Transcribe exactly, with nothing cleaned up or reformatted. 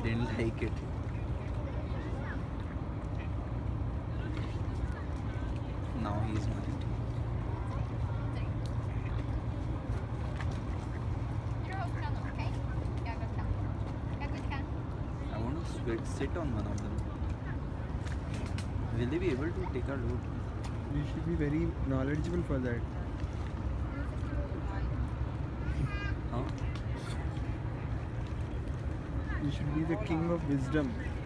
didn't like it. Now he's mine. I want to sit, sit on one of them. Will they be able to take our load? You should be very knowledgeable for that. Huh? You should be the king of wisdom.